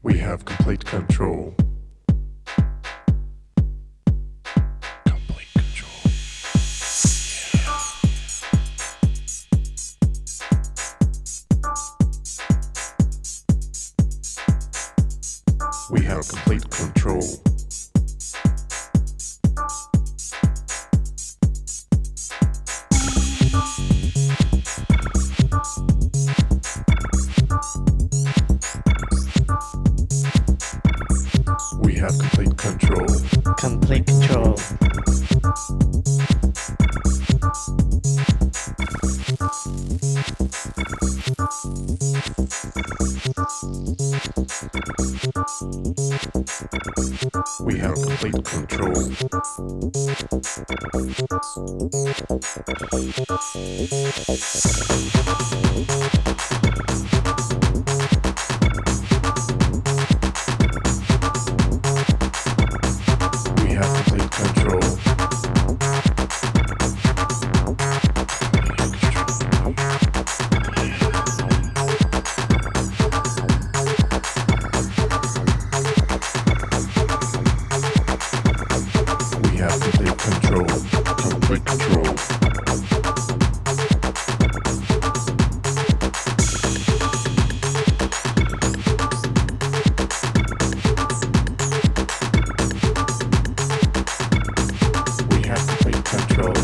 We have complete control. Complete control. We have complete control. We have complete control. Complete control. We have complete control. We have complete control. We have complete control. Complete control. We have complete control.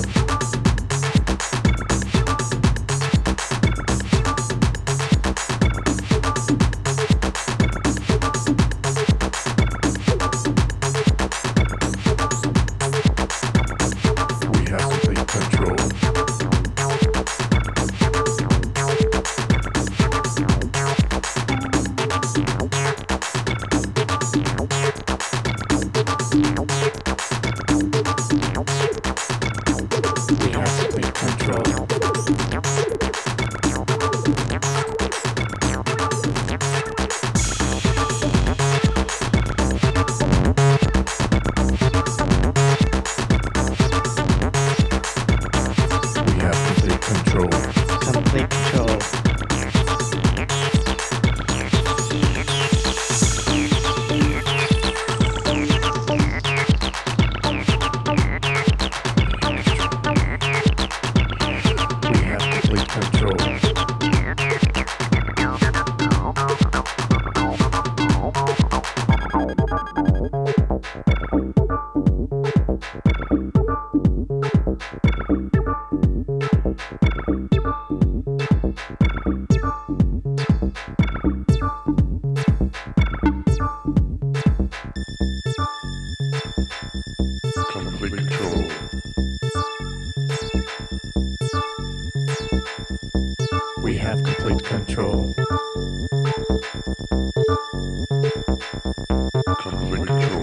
We have complete control. We have complete control. We have complete control. Complete control. We have complete control. Complete control. We have complete control. Complete control.